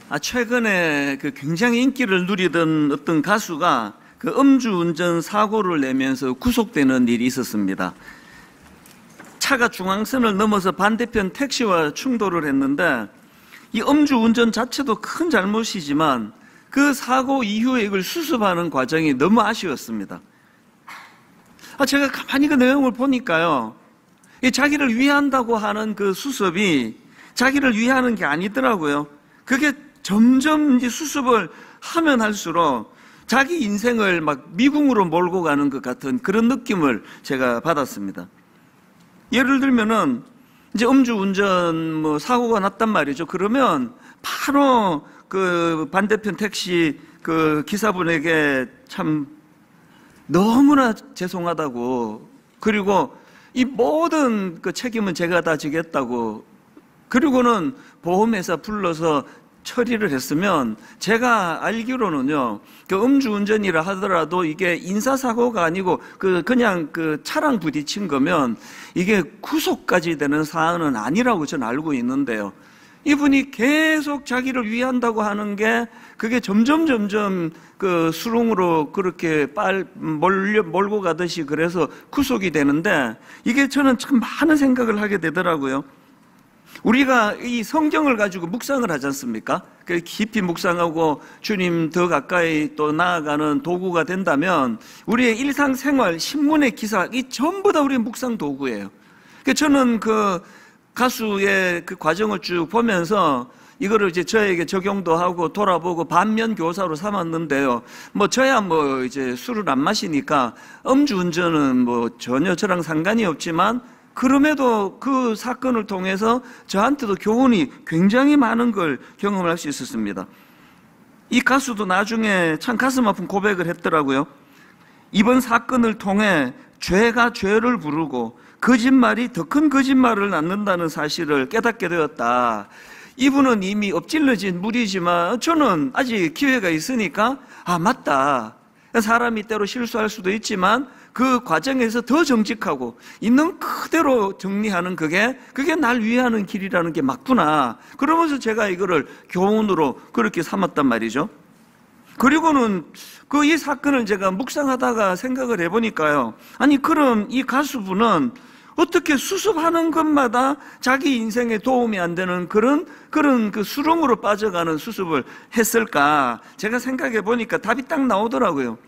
최근에 그 굉장히 인기를 누리던 어떤 가수가 그 음주운전 사고를 내면서 구속되는 일이 있었습니다. 차가 중앙선을 넘어서 반대편 택시와 충돌을 했는데, 이 음주운전 자체도 큰 잘못이지만 그 사고 이후에 이걸 수습하는 과정이 너무 아쉬웠습니다. 제가 가만히 그 내용을 보니까요, 이 자기를 위한다고 하는 그 수습이 자기를 위하는 게 아니더라고요. 그게 점점 이제 수습을 하면 할수록 자기 인생을 막 미궁으로 몰고 가는 것 같은 그런 느낌을 제가 받았습니다. 예를 들면은 이제 음주운전 사고가 났단 말이죠. 그러면 바로 그 반대편 택시 그 기사분에게 참 너무나 죄송하다고, 그리고 이 모든 그 책임은 제가 다 지겠다고, 그리고는 보험회사 불러서 처리를 했으면, 제가 알기로는요, 그 음주운전이라 하더라도 이게 인사사고가 아니고 그냥 그 차랑 부딪힌 거면 이게 구속까지 되는 사안은 아니라고 저는 알고 있는데요. 이분이 계속 자기를 위한다고 하는 게 그게 점점 그 수렁으로 그렇게 몰고 가듯이 그래서 구속이 되는데, 이게 저는 참 많은 생각을 하게 되더라고요. 우리가 이 성경을 가지고 묵상을 하지 않습니까? 깊이 묵상하고 주님 더 가까이 또 나아가는 도구가 된다면 우리의 일상생활, 신문의 기사, 이 전부 다 우리의 묵상 도구예요. 저는 그 가수의 그 과정을 쭉 보면서 이거를 이제 저에게 적용도 하고 돌아보고 반면 교사로 삼았는데요. 저야 이제 술을 안 마시니까 음주운전은 전혀 저랑 상관이 없지만, 그럼에도 그 사건을 통해서 저한테도 교훈이 굉장히 많은 걸 경험할 수 있었습니다. 이 가수도 나중에 참 가슴 아픈 고백을 했더라고요. 이번 사건을 통해 죄가 죄를 부르고 거짓말이 더 큰 거짓말을 낳는다는 사실을 깨닫게 되었다. 이분은 이미 엎질러진 물이지만 저는 아직 기회가 있으니까 맞다. 사람이 때로 실수할 수도 있지만 그 과정에서 더 정직하고 있는 그대로 정리하는 그게 날 위하는 길이라는 게 맞구나. 그러면서 제가 이거를 교훈으로 그렇게 삼았단 말이죠. 그리고는 이 사건을 제가 묵상하다가 생각을 해보니까요, 그럼 이 가수분은 어떻게 수습하는 것마다 자기 인생에 도움이 안 되는 그런 그 수렁으로 빠져가는 수습을 했을까? 제가 생각해 보니까 답이 딱 나오더라고요.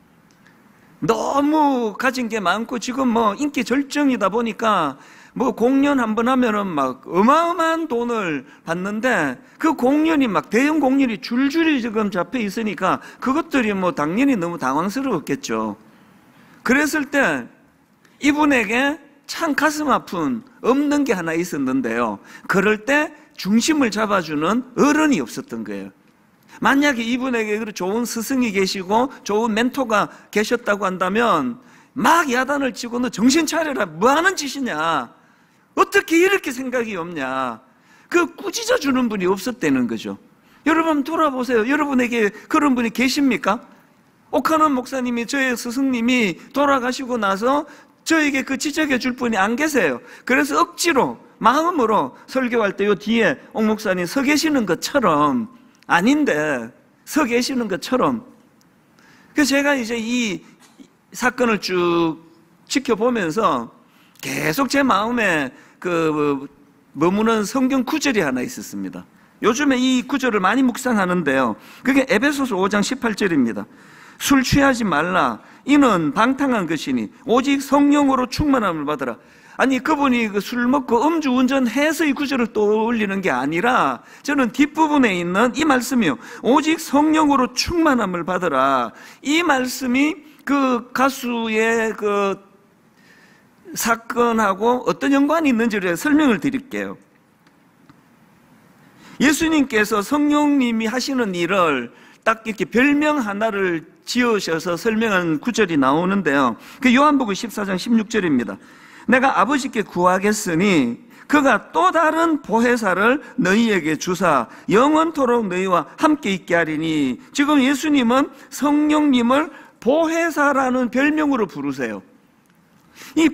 너무 가진 게 많고 지금 인기 절정이다 보니까 공연 한번 하면은 막 어마어마한 돈을 받는데, 그 공연이 막 대형 공연이 줄줄이 지금 잡혀 있으니까 그것들이 당연히 너무 당황스러웠겠죠. 그랬을 때 이분에게 참 가슴 아픈 없는 게 하나 있었는데요, 그럴 때 중심을 잡아주는 어른이 없었던 거예요. 만약에 이분에게 좋은 스승이 계시고 좋은 멘토가 계셨다고 한다면 막 야단을 치고 너 정신 차려라, 뭐하는 짓이냐, 어떻게 이렇게 생각이 없냐, 꾸짖어 주는 분이 없었다는 거죠. 여러분 돌아보세요. 여러분에게 그런 분이 계십니까? 오카논 목사님이, 저의 스승님이 돌아가시고 나서 저에게 지적해 줄 분이 안 계세요. 그래서 억지로 마음으로 설교할 때 요 뒤에 옥 목사님 서 계시는 것처럼, 아닌데 서 계시는 것처럼. 그래서 제가 이제 이 사건을 쭉 지켜보면서 계속 제 마음에 머무는 성경 구절이 하나 있었습니다. 요즘에 이 구절을 많이 묵상하는데요, 그게 에베소서 5장 18절입니다. 술 취하지 말라, 이는 방탕한 것이니 오직 성령으로 충만함을 받으라. 그분이 술 먹고 음주운전해서 이 구절을 떠올리는 게 아니라, 저는 뒷부분에 있는 이 말씀이요, 오직 성령으로 충만함을 받으라. 이 말씀이 그 가수의 사건하고 어떤 연관이 있는지를 설명을 드릴게요. 예수님께서 성령님이 하시는 일을 딱 이렇게 별명 하나를 지으셔서 설명한 구절이 나오는데요, 그 요한복음 14장 16절입니다. 내가 아버지께 구하겠으니 그가 또 다른 보혜사를 너희에게 주사 영원토록 너희와 함께 있게 하리니. 지금 예수님은 성령님을 보혜사라는 별명으로 부르세요. 이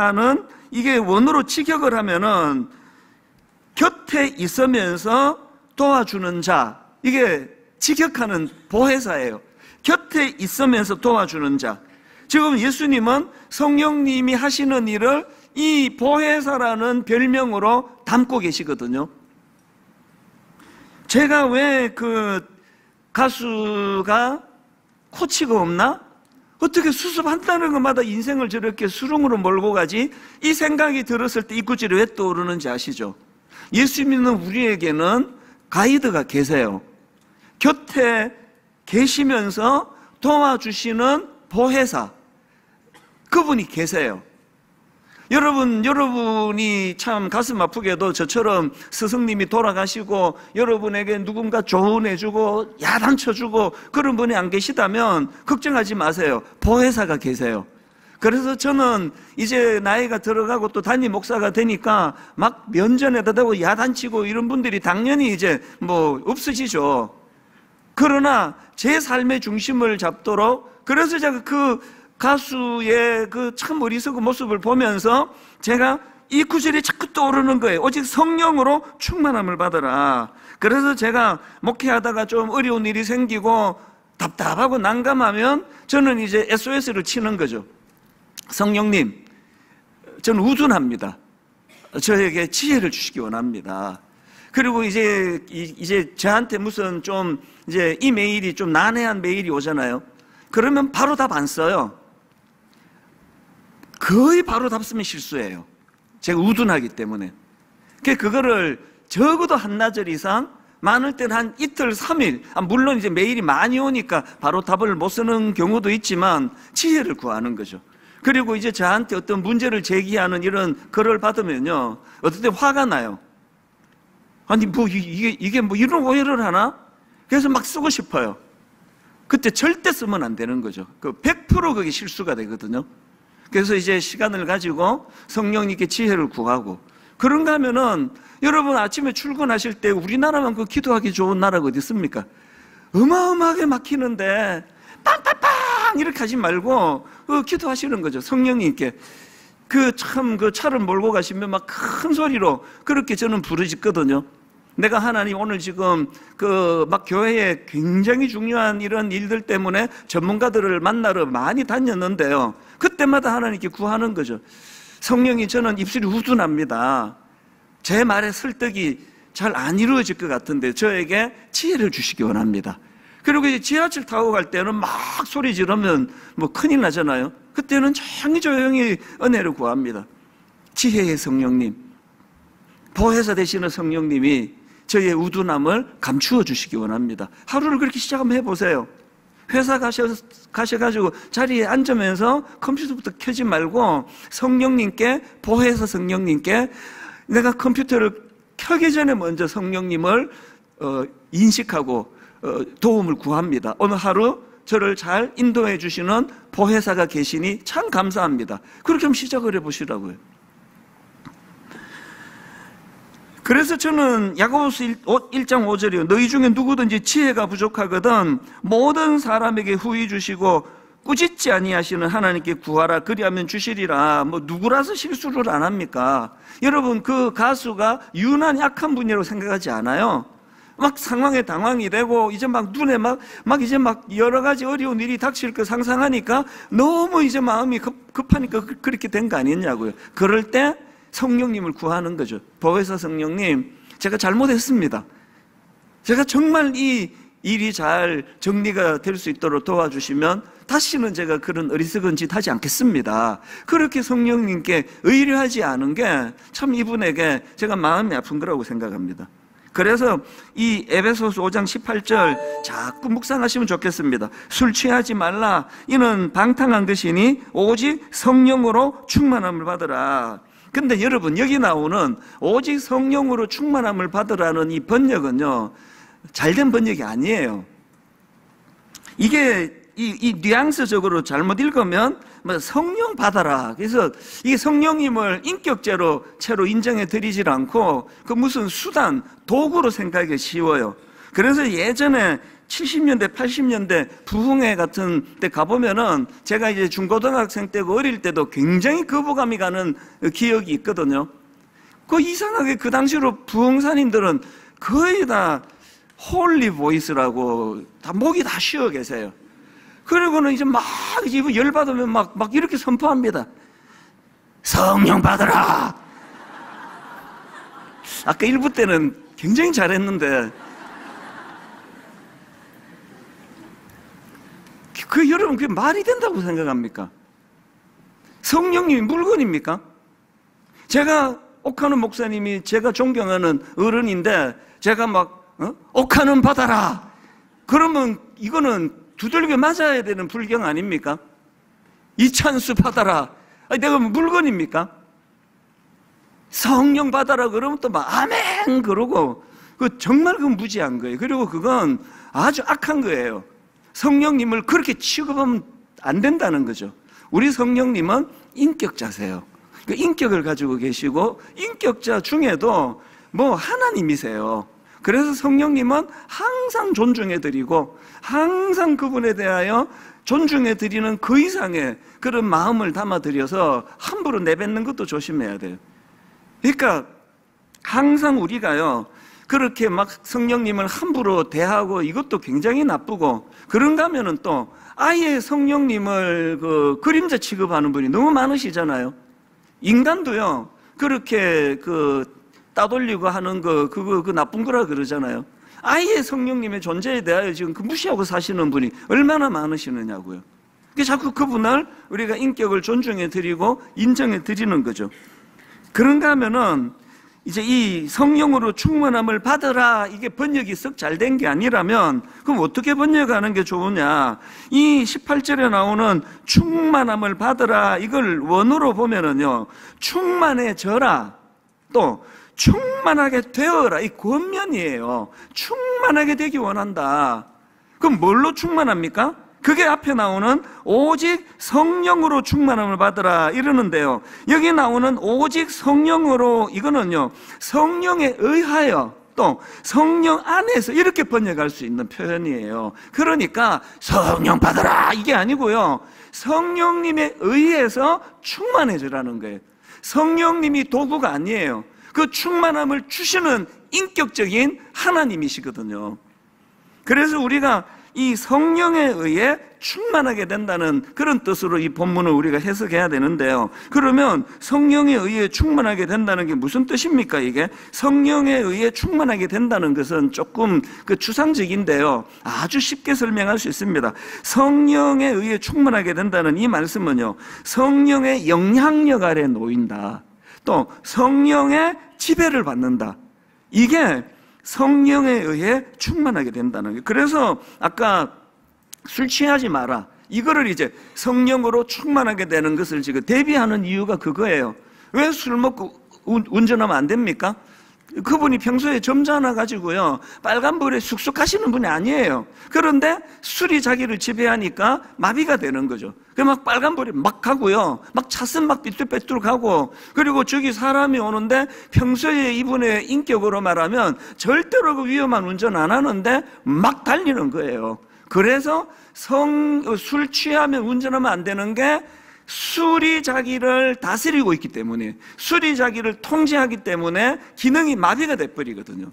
보혜사는 이게 원어로 직역을 하면은 곁에 있으면서 도와주는 자, 이게 직역하는 보혜사예요. 곁에 있으면서 도와주는 자. 지금 예수님은 성령님이 하시는 일을 이 보혜사라는 별명으로 담고 계시거든요. 제가 왜 그 가수가 코치가 없나? 어떻게 수습한다는 것마다 인생을 저렇게 수렁으로 몰고 가지? 이 생각이 들었을 때 이 구절이 왜 떠오르는지 아시죠? 예수 믿는 우리에게는 가이드가 계세요. 곁에 계시면서 도와주시는 보혜사, 그분이 계세요. 여러분이 참 가슴 아프게도 저처럼 스승님이 돌아가시고 여러분에게 누군가 조언해주고 야단쳐주고 그런 분이 안 계시다면 걱정하지 마세요. 보혜사가 계세요. 그래서 저는 이제 나이가 들어가고 또 담임 목사가 되니까 막 면전에다 대고 야단치고 이런 분들이 당연히 이제 뭐 없으시죠. 그러나 제 삶의 중심을 잡도록, 그래서 제가 그 가수의 그 참 어리석은 모습을 보면서 제가 이 구절이 자꾸 떠오르는 거예요. 오직 성령으로 충만함을 받으라. 그래서 제가 목회하다가 좀 어려운 일이 생기고 답답하고 난감하면 저는 이제 SOS를 치는 거죠. 성령님, 저는 우둔합니다. 저에게 지혜를 주시기 원합니다. 그리고 이제 저한테 무슨 좀 이제 이 메일이 좀 난해한 메일이 오잖아요. 그러면 바로 답 안 써요. 거의 바로 답 쓰면 실수예요. 제가 우둔하기 때문에. 그거를 적어도 한나절 이상, 많을 때는 한 이틀, 3일, 물론 이제 메일이 많이 오니까 바로 답을 못 쓰는 경우도 있지만 지혜를 구하는 거죠. 그리고 이제 저한테 어떤 문제를 제기하는 이런 글을 받으면요, 어떨 때 화가 나요. 아니 뭐 이게 뭐 이런 오해를 하나? 그래서 막 쓰고 싶어요. 그때 절대 쓰면 안 되는 거죠. 100% 그게 실수가 되거든요. 그래서 이제 시간을 가지고 성령님께 지혜를 구하고, 그런가 하면은 여러분 아침에 출근하실 때 우리나라만 그 기도하기 좋은 나라가 어디 있습니까? 어마어마하게 막히는데 빵빵빵 이렇게 하지 말고 기도하시는 거죠. 성령님께. 그 차를 몰고 가시면 막 큰 소리로 그렇게 저는 부르짖거든요. 내가 하나님 오늘 지금 막 교회에 굉장히 중요한 이런 일들 때문에 전문가들을 만나러 많이 다녔는데요. 그때마다 하나님께 구하는 거죠. 성령이, 저는 입술이 우둔합니다. 제 말에 설득이 잘 안 이루어질 것 같은데 저에게 지혜를 주시기 원합니다. 그리고 이제 지하철 타고 갈 때는 막 소리 지르면 뭐 큰일 나잖아요. 그때는 조용히 은혜를 구합니다. 지혜의 성령님, 보혜사 되시는 성령님이 저의 우둔함을 감추어 주시기 원합니다. 하루를 그렇게 시작 한번 해보세요. 회사 가셔가지고 자리에 앉으면서 컴퓨터부터 켜지 말고 성령님께, 보혜사 성령님께, 내가 컴퓨터를 켜기 전에 먼저 성령님을 인식하고 도움을 구합니다. 오늘 하루 저를 잘 인도해 주시는 보혜사가 계시니 참 감사합니다. 그렇게 한번 시작을 해보시라고요. 그래서 저는 야고보서 1장 5절이요. 너희 중에 누구든지 지혜가 부족하거든 모든 사람에게 후히 주시고 꾸짖지 아니하시는 하나님께 구하라. 그리하면 주시리라. 뭐 누구라서 실수를 안 합니까? 여러분, 그 가수가 유난히 악한 분이라고 생각하지 않아요. 막 상황에 당황이 되고 이제 막 눈에 막 이제 막 여러 가지 어려운 일이 닥칠 거 상상하니까 너무 이제 마음이 급하니까 그렇게 된 거 아니냐고요. 그럴 때 성령님을 구하는 거죠. 보혜사 성령님, 제가 잘못했습니다. 제가 정말 이 일이 잘 정리가 될 수 있도록 도와주시면 다시는 제가 그런 어리석은 짓 하지 않겠습니다. 그렇게 성령님께 의뢰하지 않은 게 참 이분에게 제가 마음이 아픈 거라고 생각합니다. 그래서 이 에베소서 5장 18절 자꾸 묵상하시면 좋겠습니다. 술 취하지 말라. 이는 방탕한 것이니 오직 성령으로 충만함을 받으라. 근데 여러분, 여기 나오는 오직 성령으로 충만함을 받으라는 이 번역은요, 잘된 번역이 아니에요. 이게 이 뉘앙스적으로 잘못 읽으면 뭐 성령 받아라. 그래서 이게 성령님을 인격체로 인정해 드리질 않고 그 무슨 수단, 도구로 생각하기 쉬워요. 그래서 예전에 70년대, 80년대 부흥회 같은 데 가보면은 제가 이제 중고등학생 때고 어릴 때도 굉장히 거부감이 가는 기억이 있거든요. 그 이상하게 그 당시로 부흥사님들은 거의 다 홀리 보이스라고 다 목이 다 쉬어 계세요. 그리고는 이제 막 이제 열받으면 막 이렇게 선포합니다. 성령 받으라. 아까 1부 때는 굉장히 잘했는데 여러분 그게 말이 된다고 생각합니까? 성령님이 물건입니까? 제가 옥하는 목사님이 제가 존경하는 어른인데 제가 막 옥하는 받아라 그러면 이거는 두들겨 맞아야 되는 불경 아닙니까? 이찬수 받아라. 아니, 내가 물건입니까? 성령 받아라 그러면 또 막 아멘 그러고 정말 그건 무지한 거예요. 그리고 그건 아주 악한 거예요. 성령님을 그렇게 취급하면 안 된다는 거죠. 우리 성령님은 인격자세요. 그 인격을 가지고 계시고 인격자 중에도 뭐 하나님이세요. 그래서 성령님은 항상 존중해드리고 항상 그분에 대하여 존중해드리는 그 이상의 그런 마음을 담아드려서 함부로 내뱉는 것도 조심해야 돼요. 그러니까 항상 우리가요 그렇게 막 성령님을 함부로 대하고 이것도 굉장히 나쁘고 그런가 하면은 또 아예 성령님을 그 그림자 취급하는 분이 너무 많으시잖아요. 인간도요 그렇게 따돌리고 하는 그거 나쁜 거라 그러잖아요. 아예 성령님의 존재에 대하여 지금 무시하고 사시는 분이 얼마나 많으시느냐고요. 자꾸 그분을 우리가 인격을 존중해 드리고 인정해 드리는 거죠. 그런가 하면은 이제 이 성령으로 충만함을 받으라 이게 번역이 썩 잘 된 게 아니라면 그럼 어떻게 번역하는 게 좋으냐? 이 18절에 나오는 충만함을 받으라 이걸 원어로 보면은요 충만해져라 또 충만하게 되어라 이 권면이에요. 충만하게 되기 원한다. 그럼 뭘로 충만합니까? 그게 앞에 나오는 오직 성령으로 충만함을 받으라 이러는데요. 여기 나오는 오직 성령으로 이거는요 성령에 의하여 또 성령 안에서 이렇게 번역할 수 있는 표현이에요. 그러니까 성령 받으라 이게 아니고요 성령님에 의해서 충만해지라는 거예요. 성령님이 도구가 아니에요. 그 충만함을 주시는 인격적인 하나님이시거든요. 그래서 우리가 이 성령에 의해 충만하게 된다는 그런 뜻으로 이 본문을 우리가 해석해야 되는데요. 그러면 성령에 의해 충만하게 된다는 게 무슨 뜻입니까? 이게 성령에 의해 충만하게 된다는 것은 조금 추상적인데요. 아주 쉽게 설명할 수 있습니다. 성령에 의해 충만하게 된다는 이 말씀은요. 성령의 영향력 아래 놓인다. 또 성령의 지배를 받는다. 이게 성령에 의해 충만하게 된다는 거예요. 그래서 아까 술 취하지 마라 이거를 이제 성령으로 충만하게 되는 것을 지금 대비하는 이유가 그거예요. 왜 술 먹고 운전하면 안 됩니까? 그분이 평소에 점잖아 가지고요 빨간불에 쑥쑥 가시는 분이 아니에요. 그런데 술이 자기를 지배하니까 마비가 되는 거죠. 막 빨간불에 막 가고요 막 차선 막 삐뚤빼뚤 가고 그리고 저기 사람이 오는데 평소에 이분의 인격으로 말하면 절대로 그 위험한 운전 안 하는데 막 달리는 거예요. 그래서 술 취하면 운전하면 안 되는 게 술이 자기를 다스리고 있기 때문에 술이 자기를 통제하기 때문에 기능이 마비가 돼버리거든요.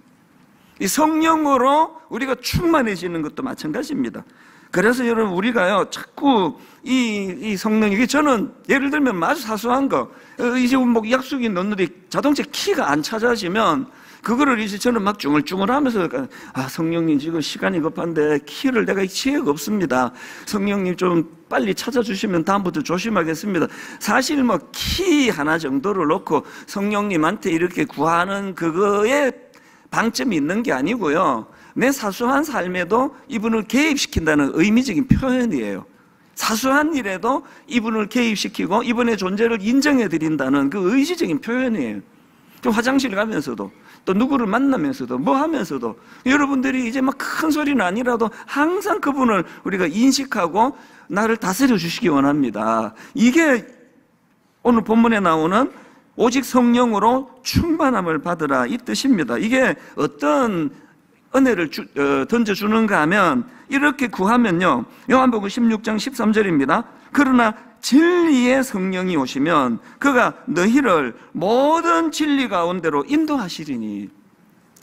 이 성령으로 우리가 충만해지는 것도 마찬가지입니다. 그래서 여러분 우리가요 자꾸 이 성령 이게 저는 예를 들면 아주 사소한 거 이제 뭐 약속이 넣는데 자동차 키가 안 찾아지면 그거를 이제 저는 막 쭝얼쭝얼 하면서 성령님 지금 시간이 급한데 키를 내가 지혜가 없습니다. 성령님 좀 빨리 찾아주시면 다음부터 조심하겠습니다. 사실 뭐 키 하나 정도를 놓고 성령님한테 이렇게 구하는 그거에 방점이 있는 게 아니고요. 내 사소한 삶에도 이분을 개입시킨다는 의미적인 표현이에요. 사소한 일에도 이분을 개입시키고 이분의 존재를 인정해드린다는 그 의지적인 표현이에요. 화장실 가면서도 또 누구를 만나면서도 뭐 하면서도 여러분들이 이제 막 큰 소리는 아니라도 항상 그분을 우리가 인식하고 나를 다스려 주시기 원합니다. 이게 오늘 본문에 나오는 오직 성령으로 충만함을 받으라 이 뜻입니다. 이게 어떤 은혜를 던져주는가 하면 이렇게 구하면요 요한복음 16장 13절입니다. 그러나 진리의 성령이 오시면 그가 너희를 모든 진리 가운데로 인도하시리니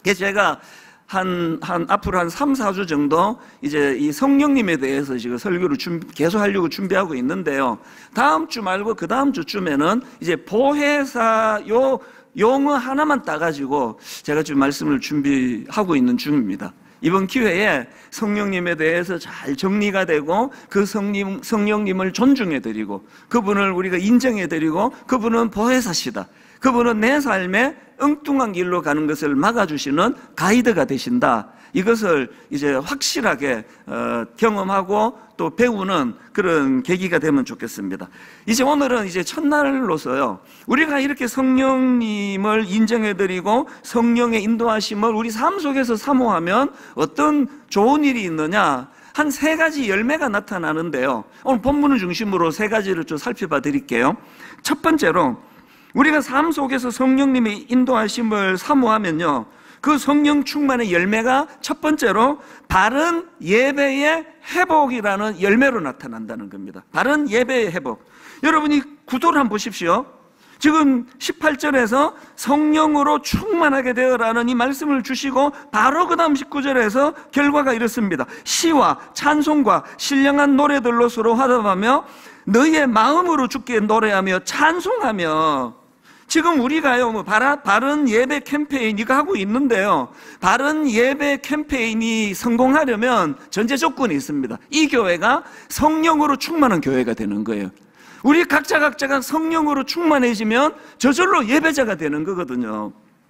그래서 제가 앞으로 한 3, 4주 정도 이제 이 성령님에 대해서 지금 설교를 계속 하려고 준비하고 있는데요. 다음 주 말고 그 다음 주쯤에는 이제 보혜사 용어 하나만 따가지고 제가 지금 말씀을 준비하고 있는 중입니다. 이번 기회에 성령님에 대해서 잘 정리가 되고 그 성령님을 존중해드리고 그분을 우리가 인정해드리고 그분은 보혜사시다. 그분은 내 삶에 엉뚱한 길로 가는 것을 막아주시는 가이드가 되신다. 이것을 이제 확실하게 경험하고 또 배우는 그런 계기가 되면 좋겠습니다. 이제 오늘은 이제 첫날로서요, 우리가 이렇게 성령님을 인정해드리고 성령의 인도하심을 우리 삶 속에서 사모하면 어떤 좋은 일이 있느냐? 한 3가지 열매가 나타나는데요. 오늘 본문을 중심으로 3가지를 좀 살펴봐 드릴게요. 첫 번째로 우리가 삶 속에서 성령님의 인도하심을 사모하면요, 그 성령 충만의 열매가 첫 번째로 바른 예배의 회복이라는 열매로 나타난다는 겁니다. 바른 예배의 회복. 여러분이 구도를 한번 보십시오. 지금 18절에서 성령으로 충만하게 되어라는 이 말씀을 주시고 바로 그 다음 19절에서 결과가 이렇습니다. 시와 찬송과 신령한 노래들로 서로 화답하며 너희의 마음으로 주께 노래하며 찬송하며. 지금 우리가요, 바른 예배 캠페인 이거 하고 있는데요. 바른 예배 캠페인이 성공하려면 전제 조건이 있습니다. 이 교회가 성령으로 충만한 교회가 되는 거예요. 우리 각자가 성령으로 충만해지면 저절로 예배자가 되는 거거든요.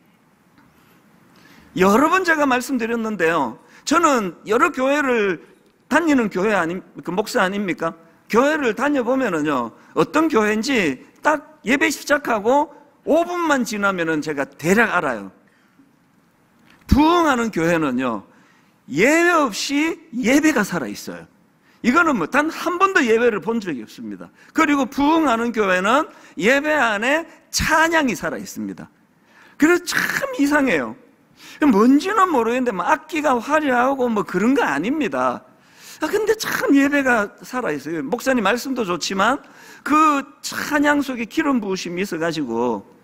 여러 번 제가 말씀드렸는데요. 저는 여러 교회를 다니는 목사 아닙니까? 교회를 다녀보면은요, 어떤 교회인지 딱 예배 시작하고 5분만 지나면은 제가 대략 알아요. 부흥하는 교회는요, 예외 없이 예배가 살아있어요. 이거는 단 한 번도 예배를 본 적이 없습니다. 그리고 부흥하는 교회는 예배 안에 찬양이 살아있습니다. 그래서 참 이상해요. 뭔지는 모르겠는데 악기가 화려하고 그런 거 아닙니다. 근데 참 예배가 살아있어요. 목사님 말씀도 좋지만 그 찬양 속에 기름 부으심이 있어가지고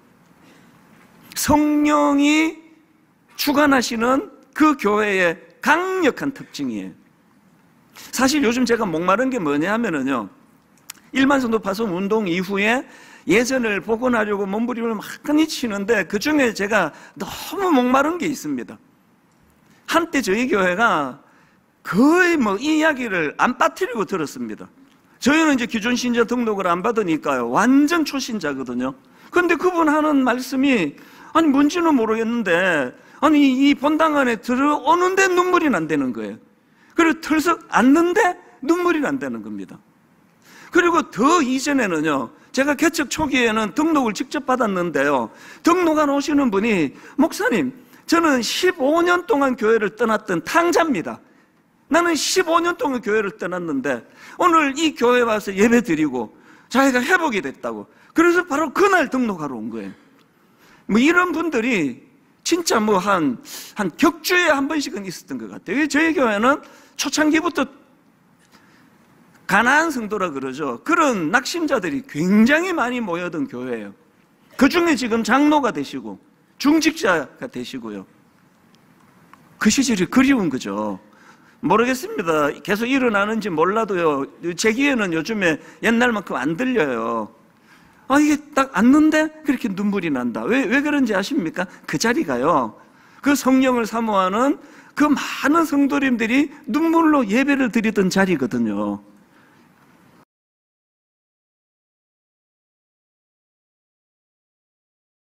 성령이 주관하시는 그 교회의 강력한 특징이에요. 사실 요즘 제가 목마른 게 뭐냐 하면은요, 일만성도 파송 운동 이후에 예전을 복원하려고 몸부림을 많이 치는데 그 중에 제가 너무 목마른 게 있습니다. 한때 저희 교회가 거의 이 이야기를 안 빠뜨리고 들었습니다. 저희는 이제 기존 신자 등록을 안 받으니까요, 완전 초신자거든요. 근데 그분 하는 말씀이 뭔지는 모르겠는데 이 본당 안에 들어오는데 눈물이 난다는 거예요. 그리고 털썩 앉는데 눈물이 난다는 겁니다. 그리고 더 이전에는요, 제가 개척 초기에는 등록을 직접 받았는데요, 등록안 오시는 분이 목사님, 저는 15년 동안 교회를 떠났던 탕자입니다. 나는 15년 동안 교회를 떠났는데 오늘 이 교회에 와서 예배 드리고 자기가 회복이 됐다고. 그래서 바로 그날 등록하러 온 거예요. 이런 분들이 진짜 한 격주에 한 번씩은 있었던 것 같아요. 저희 교회는 초창기부터 가난한 성도라 그러죠. 그런 낙심자들이 굉장히 많이 모여든 교회예요. 그 중에 지금 장로가 되시고 중직자가 되시고요. 그 시절이 그리운 거죠. 모르겠습니다. 계속 일어나는지 몰라도요, 제 귀에는 요즘에 옛날만큼 안 들려요. 이게 딱 앉는데 그렇게 눈물이 난다. 왜 그런지 아십니까? 그 자리가요, 그 성령을 사모하는 그 많은 성도님들이 눈물로 예배를 드리던 자리거든요.